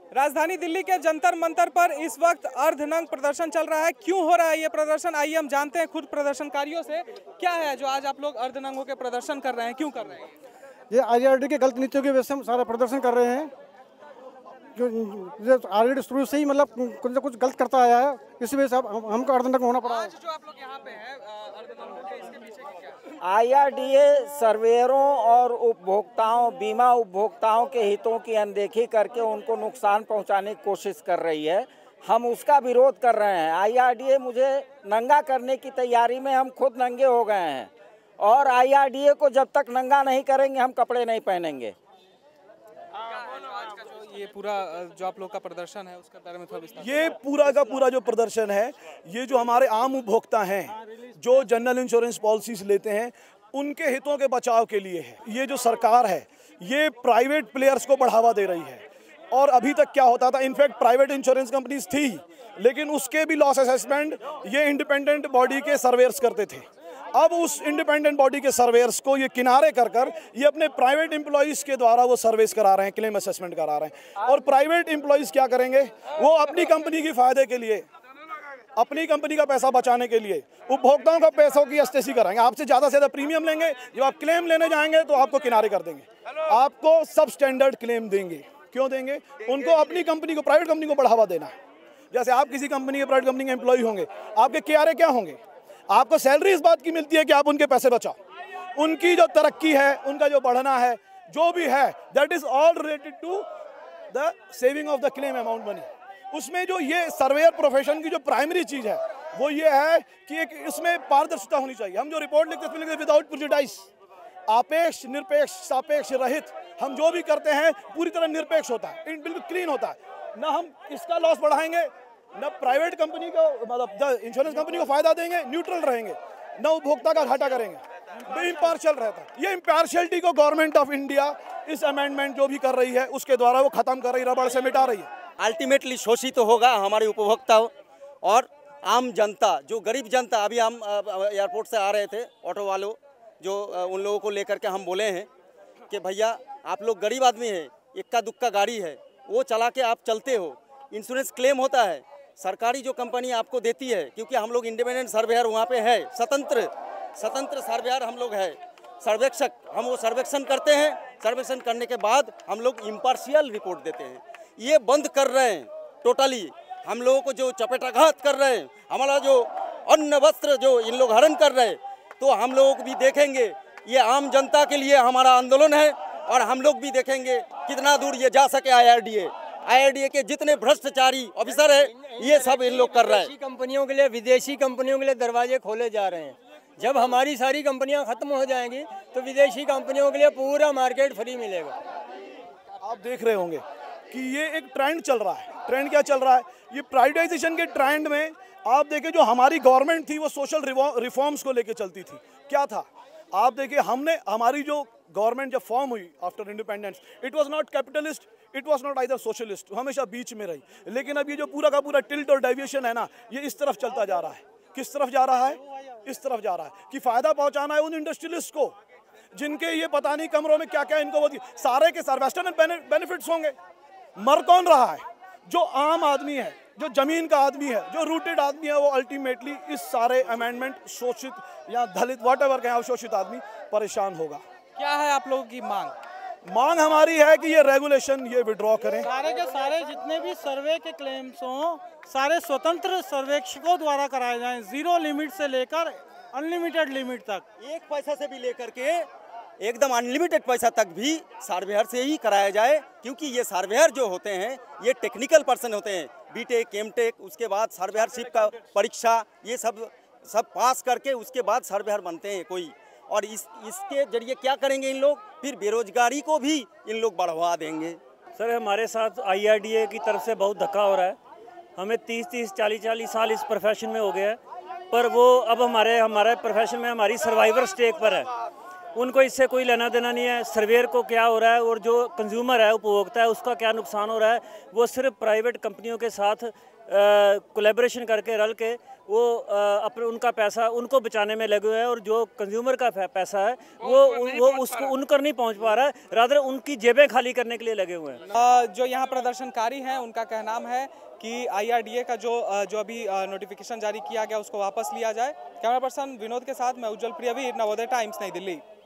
राजधानी दिल्ली के जंतर मंतर पर इस वक्त अर्धनंग प्रदर्शन चल रहा है। क्यों हो रहा है ये प्रदर्शन, आइए हम जानते हैं खुद प्रदर्शनकारियों से। क्या है जो आज आप लोग अर्धनंग होकर प्रदर्शन कर रहे हैं, क्यों कर रहे हैं? ये आईआरडी के गलत नीतियों की वजह से हम सारा प्रदर्शन कर रहे हैं। जो आईआरडी शुरू से ही मतलब कुछ न कुछ गलत करता आया है, इसी वजह से हमको अर्धनंग होना पड़ा है। आज जो आप लोग यहाँ पे हैं अर्धनंग होकर, इसके पीछे क्या है? आईआरडीए सर्वेयरों और उपभोक्ताओं, बीमा उपभोक्ताओं के हितों की अनदेखी करके उनको नुकसान पहुंचाने की कोशिश कर रही है। हम उसका विरोध कर रहे हैं। आईआरडीए मुझे नंगा करने की तैयारी में हम खुद नंगे हो गए हैं और आईआरडीए को जब तक नंगा नहीं करेंगे हम कपड़े नहीं पहनेंगे। ये पूरा जो आप लोग का प्रदर्शन है उसके बारे में थोड़ा विस्तार। ये पूरा का पूरा जो प्रदर्शन है, ये जो हमारे आम उपभोक्ता हैं जो जनरल इंश्योरेंस पॉलिसीज लेते हैं, उनके हितों के बचाव के लिए है। ये जो सरकार है ये प्राइवेट प्लेयर्स को बढ़ावा दे रही है। और अभी तक क्या होता था, इनफैक्ट प्राइवेट इंश्योरेंस कंपनीज थी लेकिन उसके भी लॉस असेसमेंट ये इंडिपेंडेंट बॉडी के सर्वेयर्स करते थे। अब उस इंडिपेंडेंट बॉडी के सर्वेयर्स को ये किनारे कर ये अपने प्राइवेट एम्प्लॉइज़ के द्वारा वो सर्विस करा रहे हैं, क्लेम असेसमेंट करा रहे हैं। और प्राइवेट एम्प्लॉइज़ क्या करेंगे, वो अपनी कंपनी की फ़ायदे के लिए, अपनी कंपनी का पैसा बचाने के लिए उपभोक्ताओं का पैसों की अस्तेसी कराएंगे। आपसे ज़्यादा प्रीमियम लेंगे, जब आप क्लेम लेने जाएंगे तो आपको किनारे कर देंगे, आपको सब स्टैंडर्ड क्लेम देंगे। क्यों देंगे? उनको अपनी कंपनी को, प्राइवेट कंपनी को बढ़ावा देना है। जैसे आप किसी कंपनी के, प्राइवेट कंपनी के एम्प्लॉय होंगे, आपके KRA क्या होंगे? आपको सैलरी इस बात की मिलती है कि आप उनके पैसे बचाओ। उनकी जो तरक्की है, उनका जो बढ़ना है, जो भी है, that is all related to the saving of the claim amount money. उसमें जो ये सर्वेयर प्रोफेशन की जो प्राइमरी चीज़ है वो ये है कि एक इसमें पारदर्शिता होनी चाहिए। हम जो रिपोर्ट लिखते हैं विदाउट प्रेजुडिस, आपेक्ष, निरपेक्ष, सापेक्ष रहित, हम जो भी करते हैं पूरी तरह निरपेक्ष होता है, बिल्कुल क्लीन होता है। ना हम इसका लॉस बढ़ाएंगे, न प्राइवेट कंपनी को, मतलब इंश्योरेंस कंपनी को फायदा देंगे, न्यूट्रल रहेंगे, न उपभोक्ता का घाटा करेंगे, इम्पार्शियल रहता है। ये इम्पार्शियलिटी को गवर्नमेंट ऑफ इंडिया इस अमेंडमेंट जो भी कर रही है उसके द्वारा वो खत्म कर रही है, रबड़ से मिटा रही है। अल्टीमेटली शोषित तो होगा हमारे उपभोक्ता और आम जनता, जो गरीब जनता। अभी हम एयरपोर्ट से आ रहे थे, ऑटो वालों जो उन लोगों को लेकर के हम बोले हैं कि भैया आप लोग गरीब आदमी हैं, इक्का दुक्का गाड़ी है वो चला के आप चलते हो, इंश्योरेंस क्लेम होता है, सरकारी जो कंपनी आपको देती है, क्योंकि हम लोग इंडिपेंडेंट सर्वेयर वहाँ पे है, स्वतंत्र सर्वेयर हम लोग है, सर्वेक्षक, हम वो सर्वेक्षण करते हैं। सर्वेक्षण करने के बाद हम लोग इम्पार्शियल रिपोर्ट देते हैं। ये बंद कर रहे हैं टोटली। हम लोगों को जो चपेटाघात कर रहे हैं, हमारा जो अन्न वस्त्र जो इन लोग हरण कर रहे हैं, तो हम लोगों को भी देखेंगे। ये आम जनता के लिए हमारा आंदोलन है और हम लोग भी देखेंगे कितना दूर ये जा सके। आईआरडीए के जितने भ्रष्टाचारी ऑफिसर है ये सब इन लोग कर रहे हैं। कंपनियों के लिए, विदेशी कंपनियों के लिए दरवाजे खोले जा रहे हैं। जब हमारी सारी कंपनियां खत्म हो जाएंगी तो विदेशी कंपनियों के लिए पूरा मार्केट फ्री मिलेगा। आप देख रहे होंगे कि ये एक ट्रेंड चल रहा है। ट्रेंड क्या चल रहा है? ये प्राइवेटाइजेशन के ट्रेंड में आप देखिए, जो हमारी गवर्नमेंट थी वो सोशल रिफॉर्म्स को लेकर चलती थी। क्या था? आप देखिए, हमारी जो गवर्नमेंट जब फॉर्म हुई after independence, it was not capitalist, it was not either socialist, हमेशा बीच में रही। लेकिन अब ये जो पूरा का पूरा टिल्ट और डेविएशन है ना, ये इस तरफ चलता जा रहा है। किस तरफ जा रहा है? इस तरफ जा रहा है कि फायदा पहुंचाना है उन इंडस्ट्रियलिस्ट को जिनके ये पता नहीं कमरों में क्या क्या इनको सारे के सारे वेस्टर्न बेनिफिट्स होंगे। मर कौन रहा है? जो आम आदमी है, जो जमीन का आदमी है, जो रूटेड आदमी है, वो अल्टीमेटली इस सारे अमेंडमेंट, शोषित या दलित व्हाटएवर कहें, अवशोषित आदमी परेशान होगा। क्या है आप लोगों की मांग? मांग हमारी है कि ये रेगुलेशन ये विड्रॉ करें। सारे के सारे जितने भी सर्वे के क्लेम्स हों, सारे स्वतंत्र सर्वेक्षकों द्वारा कराए जाएं, जीरो लिमिट से लेकर अनलिमिटेड लिमिट तक। एक पैसा से भी लेकर के एकदम अनलिमिटेड पैसा तक भी सर्वेयर से ही कराया जाए, क्योंकि ये सर्वेयर जो होते हैं ये टेक्निकल पर्सन होते हैं, बीटेक, एमटेक, उसके बाद सर्वेयरशिप का परीक्षा ये सब पास करके उसके बाद सर्वेयर बनते हैं कोई। और इसके जरिए क्या करेंगे इन लोग? फिर बेरोजगारी को भी इन लोग बढ़वा देंगे। सर, हमारे साथ आईआरडीए की तरफ से बहुत धक्का हो रहा है। हमें 30-30, 40-40 साल इस प्रोफेशन में हो गया है, पर वो अब हमारे प्रोफेशन में हमारी सर्वाइवर स्टेक पर है। उनको इससे कोई लेना देना नहीं है। सर्वेयर को क्या हो रहा है और जो कंज्यूमर है, उपभोक्ता है, उसका क्या नुकसान हो रहा है, वो सिर्फ प्राइवेट कंपनियों के साथ कोलैबोरेशन करके रल के वो अपने उनका पैसा उनको बचाने में लगे हुए हैं, और जो कंज्यूमर का पैसा है वो उसको उन कर नहीं पहुंच पा रहा है, रादर उनकी जेबें खाली करने के लिए लगे हुए हैं। जो यहाँ प्रदर्शनकारी हैं उनका कहना है कि IRDA का जो अभी नोटिफिकेशन जारी किया गया उसको वापस लिया जाए। कैमरा पर्सन विनोद के साथ मैं उज्जवल प्रियवीर, नवोदय टाइम्स, नई दिल्ली।